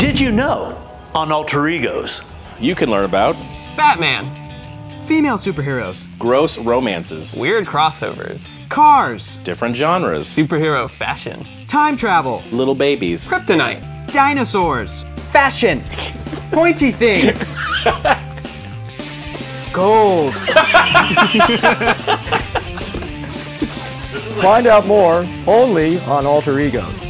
Did you know on Alter Egos? You can learn about Batman. Female superheroes. gross romances, Weird crossovers. Cars. different genres, Superhero fashion. Time travel. little babies, Kryptonite. Dinosaurs. Fashion. Pointy things. Gold. Find out more only on Alter Egos.